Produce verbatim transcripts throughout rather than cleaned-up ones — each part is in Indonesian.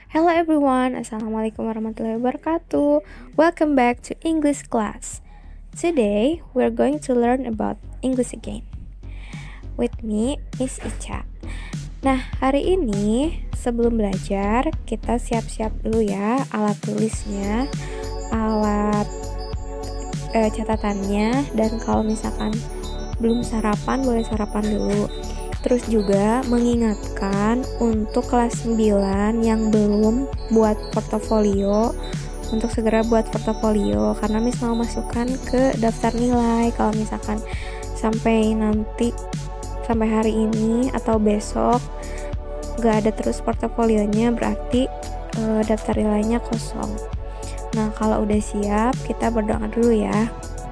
Hello everyone, Assalamualaikum warahmatullahi wabarakatuh. Welcome back to English class. Today, we're going to learn about English again. With me, Miss Ica. Nah, hari ini sebelum belajar, kita siap-siap dulu ya alat tulisnya, alat eh, catatannya, dan kalau misalkan belum sarapan, boleh sarapan dulu. Terus juga mengingatkan untuk kelas sembilan yang belum buat portofolio, untuk segera buat portofolio karena Miss mau masukkan ke daftar nilai. Kalau misalkan sampai nanti sampai hari ini atau besok gak ada terus portofolionya, berarti e, daftar nilainya kosong. Nah, kalau udah siap, kita berdoa dulu ya.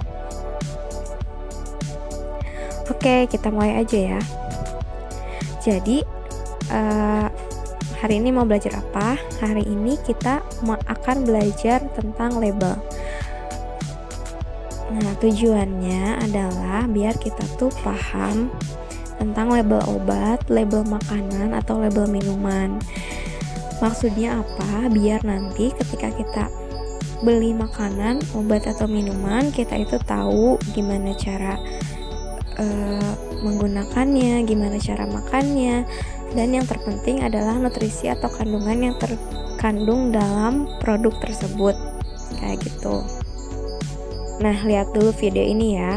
Oke, kita mulai aja ya. Jadi uh, hari ini mau belajar apa? Hari ini kita akan belajar tentang label. Nah, tujuannya adalah biar kita tuh paham tentang label obat, label makanan, atau label minuman. Maksudnya apa? Biar nanti ketika kita beli makanan, obat, atau minuman, kita itu tahu gimana cara Uh, menggunakannya, gimana cara makannya, dan yang terpenting adalah nutrisi atau kandungan yang terkandung dalam produk tersebut, kayak gitu. Nah, lihat dulu video ini ya.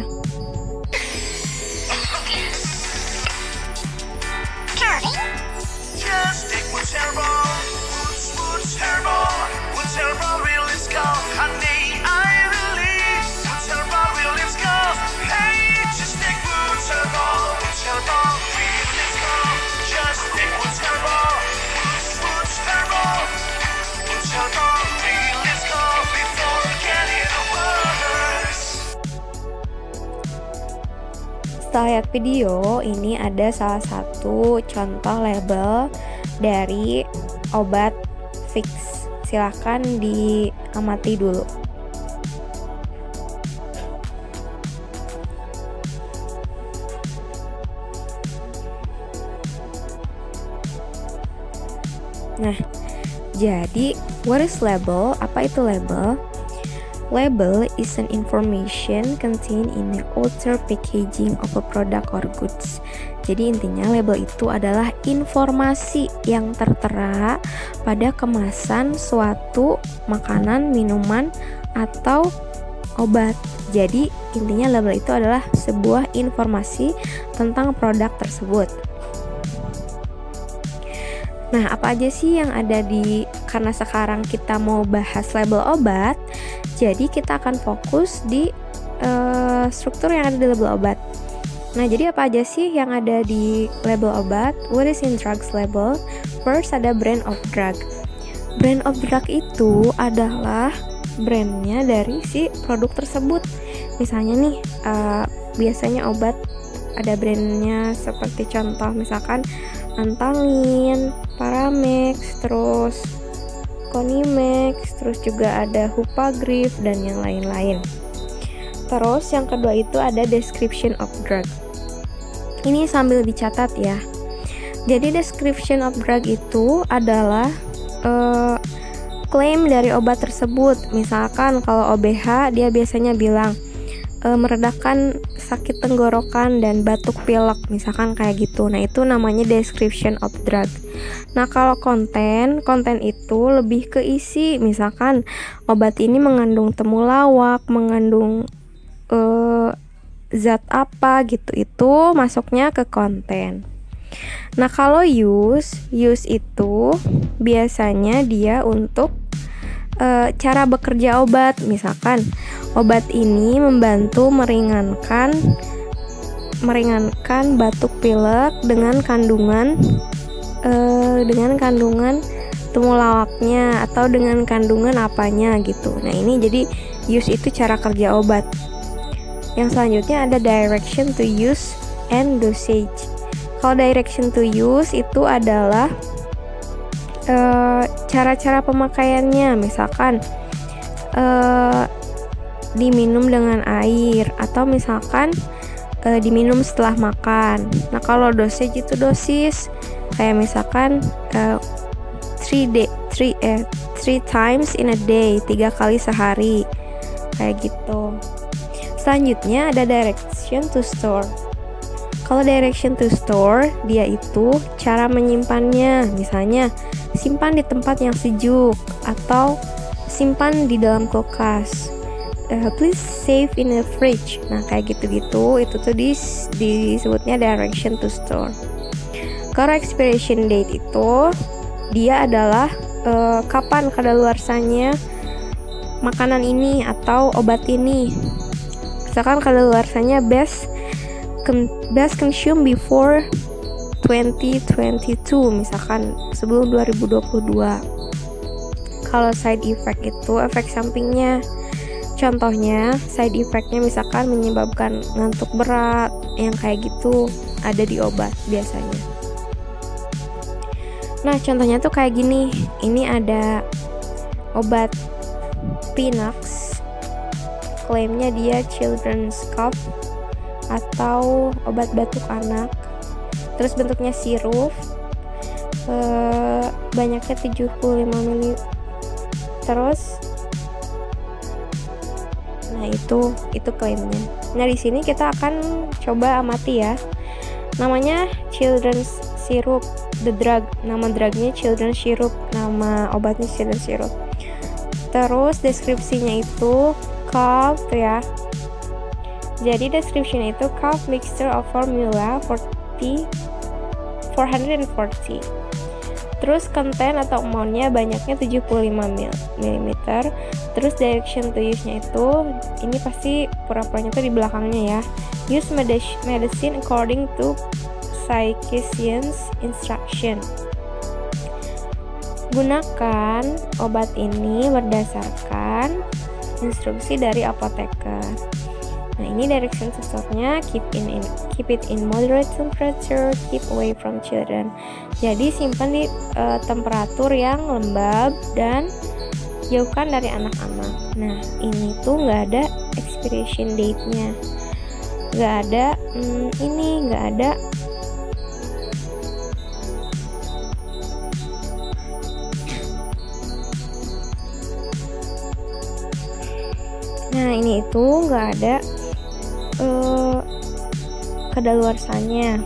Setelah lihat video, ini ada salah satu contoh label dari obat fix. Silahkan diamati dulu. Nah, jadi what is label? Apa itu label? Label is an information contained in the outer packaging of a product or goods. Jadi intinya label itu adalah informasi yang tertera pada kemasan suatu makanan, minuman, atau obat. Jadi intinya label itu adalah sebuah informasi tentang produk tersebut. Nah, apa aja sih yang ada di, karena sekarang kita mau bahas label obat, jadi kita akan fokus di uh, struktur yang ada di label obat. Nah, jadi apa aja sih yang ada di label obat? What is in drugs label? First, ada brand of drug. Brand of drug itu adalah brandnya dari si produk tersebut. Misalnya nih, uh, biasanya obat ada brandnya seperti contoh misalkan Antalin, Paramex, terus Conimex, terus juga ada Hupagrip dan yang lain-lain. Terus yang kedua itu ada description of drug. Ini sambil dicatat ya. Jadi description of drug itu adalah uh, klaim dari obat tersebut. Misalkan kalau O B H dia biasanya bilang e, meredakan sakit tenggorokan dan batuk pilek, misalkan kayak gitu. Nah, itu namanya description of drug. Nah, kalau konten, konten itu lebih ke isi. Misalkan obat ini mengandung temulawak, mengandung uh, zat apa gitu, itu masuknya ke konten. Nah, kalau use, use itu biasanya dia untuk uh, cara bekerja obat. Misalkan obat ini membantu meringankan meringankan batuk pilek dengan kandungan uh, dengan kandungan temulawaknya atau dengan kandungan apanya gitu. Nah, ini jadi use itu cara kerja obat. Yang selanjutnya ada direction to use and dosage. Kalau direction to use itu adalah uh, cara-cara pemakaiannya. Misalkan uh, diminum dengan air, atau misalkan e, diminum setelah makan. Nah, kalau dosage itu dosis, kayak misalkan e, three three eh three times in a day, tiga kali sehari, kayak gitu. Selanjutnya ada direction to store. Kalau direction to store, dia itu cara menyimpannya. Misalnya, simpan di tempat yang sejuk atau simpan di dalam kulkas. Uh, please save in the fridge. Nah, kayak gitu-gitu, itu tuh dis, disebutnya direction to store. Kalau expiration date itu, dia adalah uh, kapan kadaluarsanya makanan ini atau obat ini. Misalkan kadaluarsanya best best consume before twenty twenty-two, misalkan sebelum dua ribu dua puluh dua. Kalau side effect itu efek sampingnya, contohnya side effectnya misalkan menyebabkan ngantuk berat, yang kayak gitu ada di obat biasanya. Nah, contohnya tuh kayak gini. Ini ada obat Pinax, klaimnya dia children's cough atau obat batuk anak. Terus bentuknya sirup, e, banyaknya tujuh puluh lima mililiter. Terus, nah itu itu klaimnya. Nah, di sini kita akan coba amati ya. Namanya children's syrup, the drug. Nama drugnya children's syrup, nama obatnya children's syrup. Terus deskripsinya itu cough ya. Jadi description itu cough mixture of formula forty four hundred forty. Terus content atau amountnya banyaknya tujuh puluh lima mililiter. Terus direction to use-nya itu, ini pasti pura-puranya tuh di belakangnya ya. Use medicine according to physician's instruction. Gunakan obat ini berdasarkan instruksi dari apoteker. Nah, ini direction to store-nya, keep in, in keep it in moderate temperature, keep away from children. Jadi simpan di uh, temperatur yang lembab dan jauhkan dari anak-anak. Nah, ini tuh nggak ada expiration date-nya, nggak ada hmm, ini nggak ada Nah, ini itu nggak ada uh, kadaluarsanya.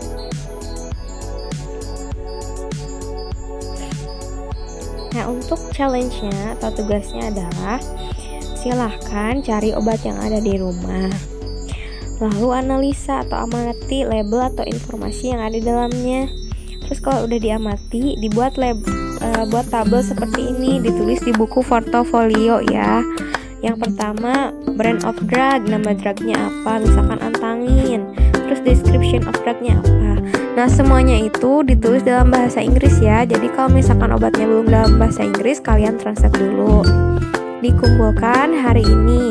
Nah, untuk challenge-nya atau tugasnya adalah silahkan cari obat yang ada di rumah, lalu analisa atau amati label atau informasi yang ada di dalamnya. Terus kalau udah diamati, dibuat lab, uh, buat tabel seperti ini, ditulis di buku portofolio ya. Yang pertama, brand of drug, nama drugnya apa, misalkan Antangin. Terus description of drugnya apa. Nah, semuanya itu ditulis dalam bahasa Inggris ya. Jadi kalau misalkan obatnya belum dalam bahasa Inggris, kalian translate dulu. Dikumpulkan hari ini.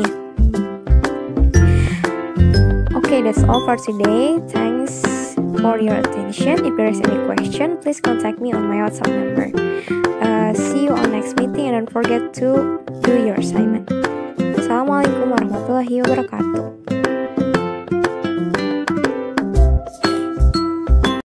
Okay, that's all for today. Thanks for your attention. If there is any question, please contact me on my WhatsApp number. Uh, see you on next meeting and don't forget to do your assignment. Assalamualaikum warahmatullahi wabarakatuh.